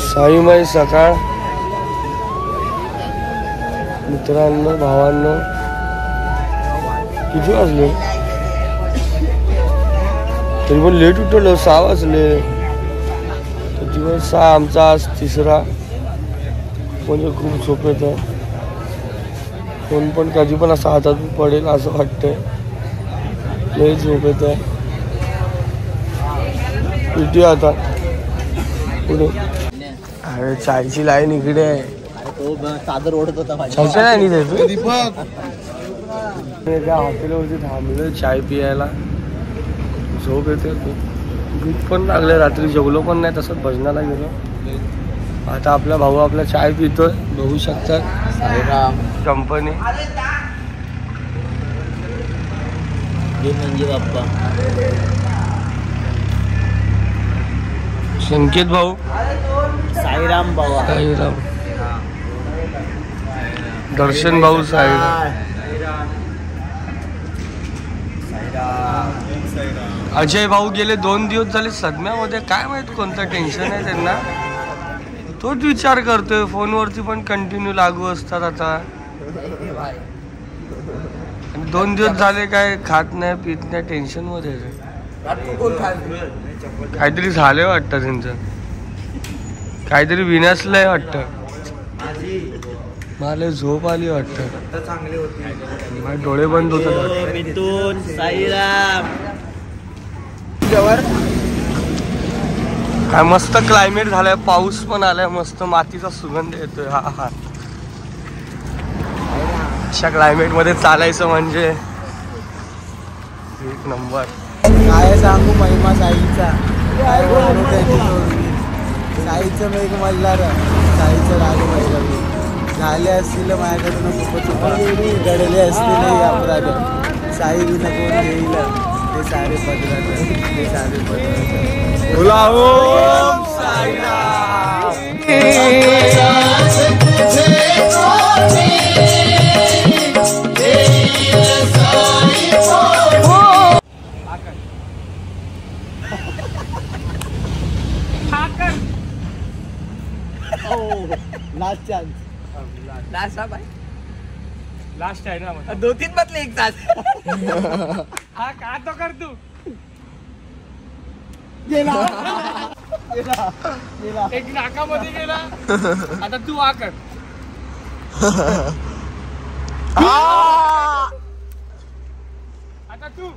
साईमाई सकाळ मित्रांनो भावांनो किती वाजले तरी पण लेट उठवलं 6 वाजले त्याच्यामुळे 6 आमचा आज तिसरा म्हणजे खूप झोप येतं कोण पण कधी पण असं हातात पडेल असं वाटतंय लय झोप येतं किती आता पुढे अरे चायची लाईन इकडे चादर ओढत होता चायच्या लाईन त्या हॉटेलवरती थांबलो चाय पियायला झोप येते खूप भूक पण लागले रात्री जेवलो पण नाही तसंच भजनाला गेलो आता आपला भाऊ आपला चाय पितोय बघू शकतात साईराम कंपनी म्हणजे बाप्पा संकेत भाऊ साईराम बाबा साईराम दर्शन भाऊ साईराम अजय भाऊ गेले 2 दिवस झाले सदम्यामध्ये काय माहित कोणतं टेन्शन आहे त्यांना तोच विचार करतोय फोनवरती पण कंटिन्यू लागू असतात आता 2 दिवस झाले काय खात नाही पित नाही टेन्शन मध्ये काहीतरी झालंय वाटतं त्यांचं काहीतरी विनाशलंय वाटतं मला झोप आली वाटतं माझे डोळे बंद होतात मिथून साईराम काय मस्त क्लायमेट झालंय पाऊस पण आलाय मस्त मातीचा सुगंध येतोय हा हा अशा क्लायमेट मध्ये चालायचं म्हणजे एक नंबर काय सांगू महिमा साईचा काय बोलू साईचं मेघ मल्हार साईचं राग मैरवी झाले असतील माझ्याकडून खूपच घडले असतील अपराध साई विना कोण घेईल ते सारे पदरात बोला Om Sairam last chance last आहे ना 2-3 बदले एक तास हा का तो कर तू गेला एक नाकामध्ये गेला आता तू आ कर आता तू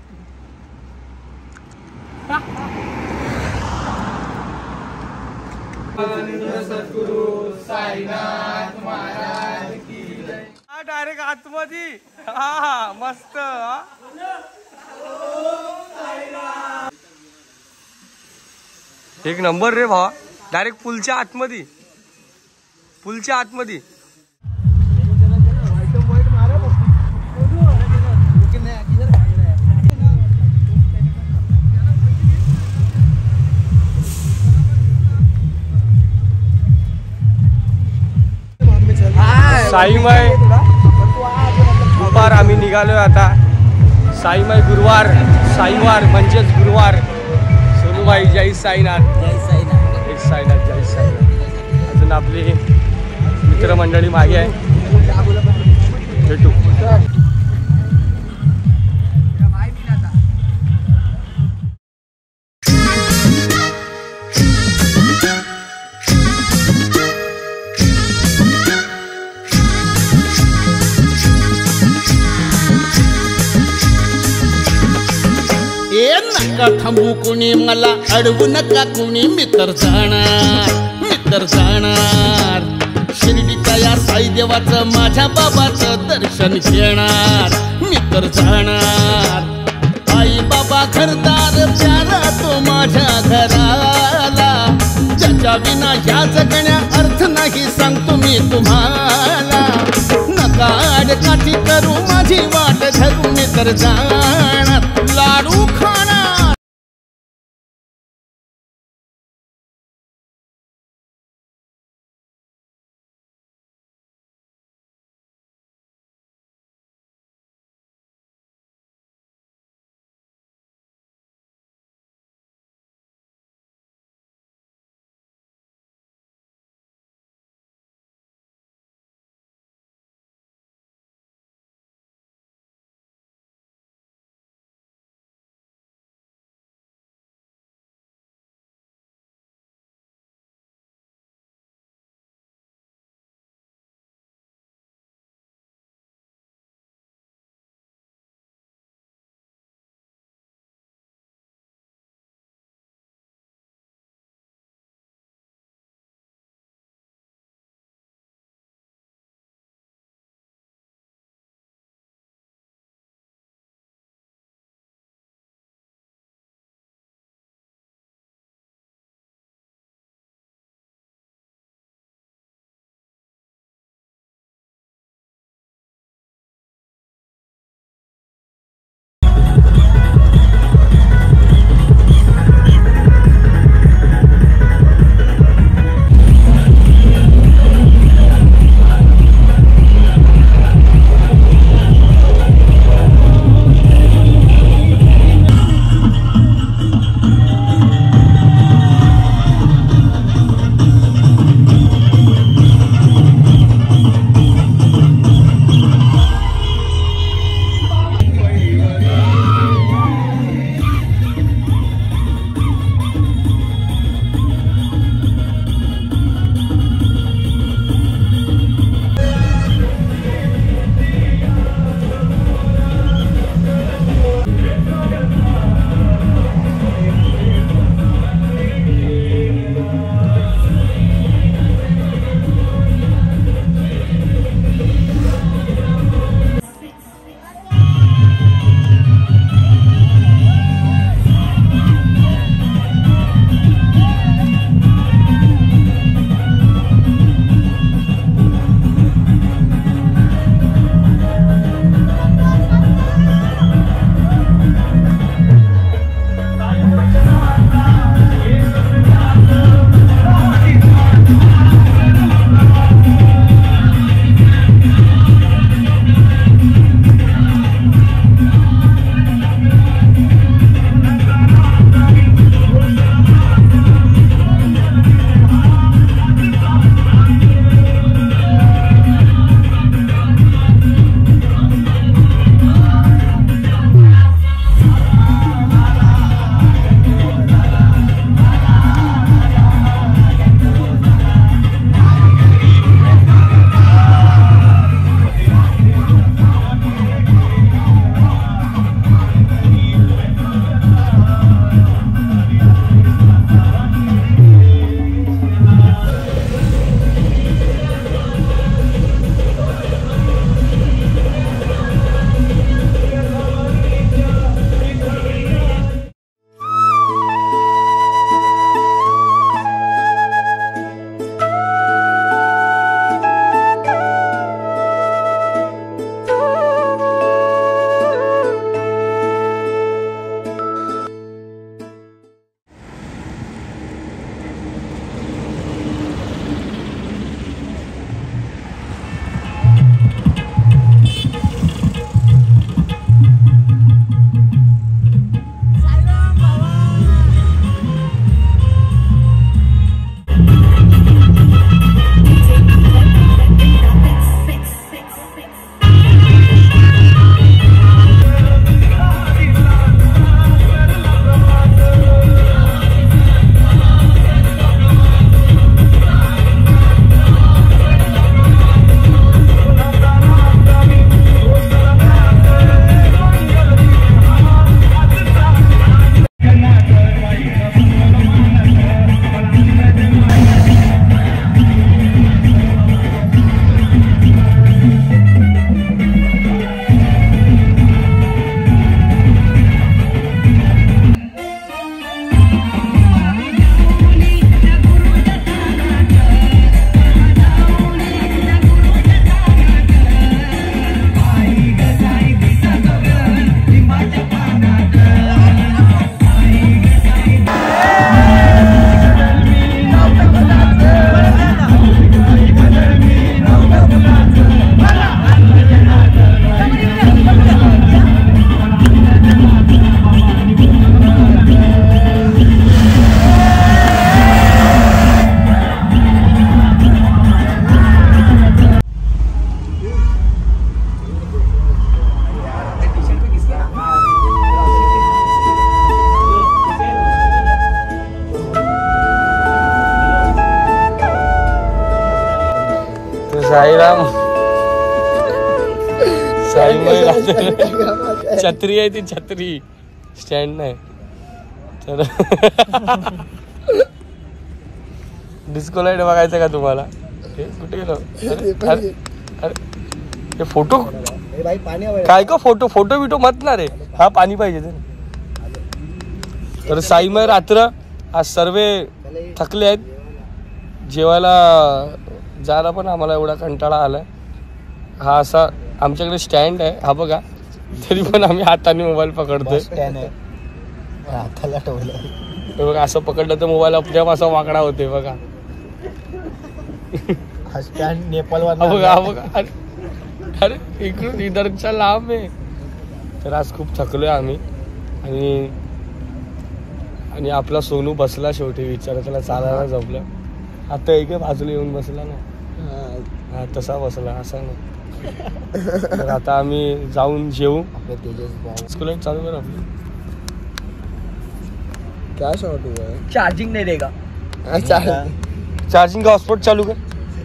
सद्गुरु साईनाथ महाराज की जय हा डायरेक्ट आतमध्ये हा मस्त एक नंबर रे भावा डायरेक्ट पुलच्या आतमध्ये साईमाई दुपार आम्ही निघालोय आता साईमाई साईवार म्हणजेच गुरुवार सोनूबाई जय साईनाथ जय साईनाथ अजून आपली मित्रमंडळी मागे आहे भेटू नका थांबू कुणी मला अडवू नका कुणी मी तर जाणार शिर्डीच्या या साई देवाचं माझ्या बाबाचं दर्शन घेणार मी तर जाणार आई बाबा घरदार प्यारा तो माझ्या घराला ज्याच्या विना या जगण्या अर्थ नाही सांगतो मी तुम्हाला नका अडकाठी करू माझी वाट धरू मी तर जाणार लाडू खाणार साईराम साई छत्री आहे ती छत्री स्टँड नाही तर डिस्को लाईट बघायचं का तुम्हाला हे कुठे गेलो अरे हे फोटो काय का फोटो बिटो मत ना रे हा पाणी पाहिजे तर साईमय रात्र आज सर्व थकले आहेत जेवायला जायला पण आम्हाला एवढा कंटाळा आलाय हा असा आमच्याकडे स्टँड आहे हा बघा तरी पण आम्ही हाताने मोबाईल पकडतोय हाताला ठेवलं हे बघा असं पकडलं तर मोबाईल अपडेट असा वाकडा होते बघा स्टँड नेपाळवर हा बघा अरे इकडून इधरच्या लांब आहे तर आज खूप थकलोय आम्ही आणि आपला सोनू बसला शेवटी विचार त्याला चालायला जमलं आता एक बाजूला येऊन बसला ना हा तसा बसला असा ना तर आता आम्ही जाऊन जेवू स्कूल चालू कर आपली क्या शॉट हुआ है चार्जिंग नहीं देगा चार्जिंग का हॉटस्पॉट चालू कर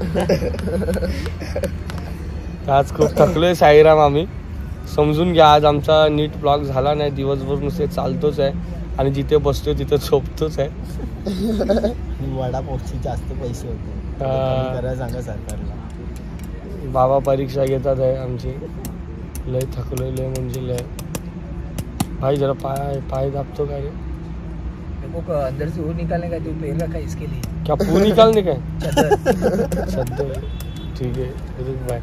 आज खूप थकलोय साईराम आम्ही समजून घ्या आज आमचा नीट ब्लॉग झाला नाही दिवसभर नुसते चालतोच आहे आणि जिथे बसतोय तिथे झोपतोच आहे वडापावचे जास्त पैसे होते सांगा सरकारला बाबा परीक्षा घेतात आहे आमची लय थकलोय लय म्हणजे लय भाई जरा पाय दाबतो का रे अंदर से वो निकालने का जो पेड़ रखा है इसके लिए क्या पू निकालने का सध्या ठीक आहे रुक बाय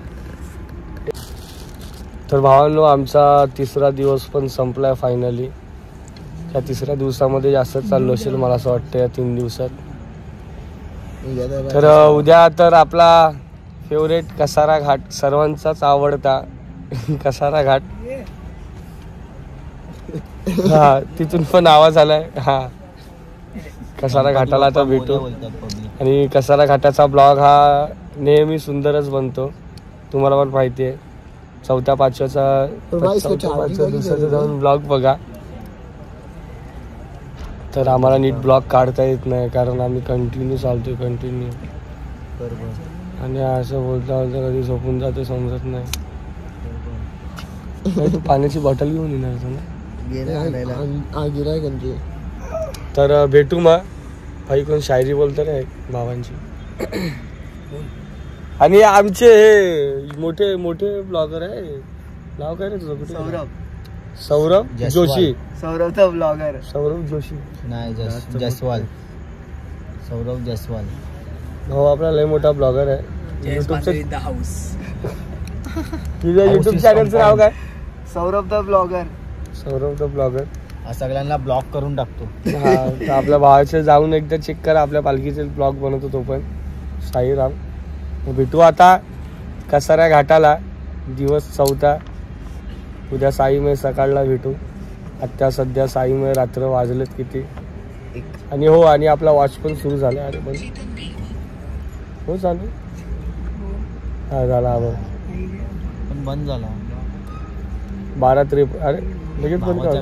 तर भावांनो आमचा तिसरा दिवस पण संपलाय फायनली या तिसऱ्या दिवसामध्ये जास्त चाललो असेल मला असं वाटतं या 3 दिवसात तर उद्या तर आपला फेवरेट कसारा घाट सर्वांचाच आवडता कसारा घाट हा तिथून पण आवाज आलाय हा कसारा घाटाला आता भेटू आणि कसारा घाटाचा ब्लॉग हा नेहमी सुंदरच बनतो तुम्हाला पण माहिती आहे 4-5 दिवसाचा जाऊन ब्लॉग बघा तर आम्हाला नीट ब्लॉग काढता येत नाही कारण आम्ही कंटिन्यू चालतोय कंटिन्यू आणि असं बोलता बोलता कधी झोपून जाते समजत नाही तू पाण्याची बॉटल घेऊन येणार ना तर भेटू मग भाई कोण शायरी बोलतो रे भावांची आणि आमचे हे मोठे मोठे ब्लॉगर आहे नाव काय रे तुझं कुठे सौरभ जोशी सौरभचा ब्लॉगर सौरभ जोशी नाही जसवाल सौरभ जसवाल हो आपला लय मोठा ब्लॉगर आहे तुझ्या युट्यूब चॅनलचं नाव काय Saurabh the blogger Saurabh the blogger सगळ्यांना ब्लॉक करून टाकतो हा तर आपल्या भावाचे जाऊन एकदा चेक करा आपल्या पालखीचे ब्लॉग बनवतो तो पण साईराम भेटू आता कसारा घाटाला दिवस 4था उद्या साईमय सकाळला भेटू आता सध्या साईमय रात्र वाजलेत किती आणि हो आणि आपला वॉच पण सुरू झाला अरे पण हो चालू हा झाला पण बंद झाला 12:53 अरे लगेच बंद कर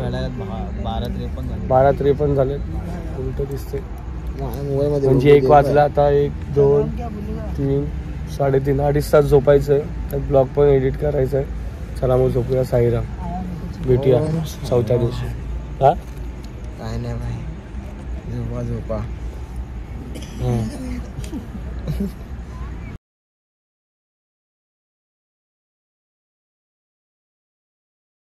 12:53 झाले उलट दिसते म्हणजे 1 वाजला आता 1, 2, 3, 3:30 अडीच तास झोपायचं तर ब्लॉग पण एडिट करायचं आहे चला मग झोपूया साईराम भेटूया 4थ्या दिवशी हा काय नाही भाई झोपा